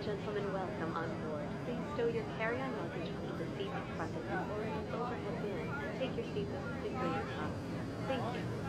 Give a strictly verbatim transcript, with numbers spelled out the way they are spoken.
Gentlemen, welcome on board. Please stow your carry-on luggage onto the seat in front of you or in the overhead bin and take your seat as quickly as possible. Thank you.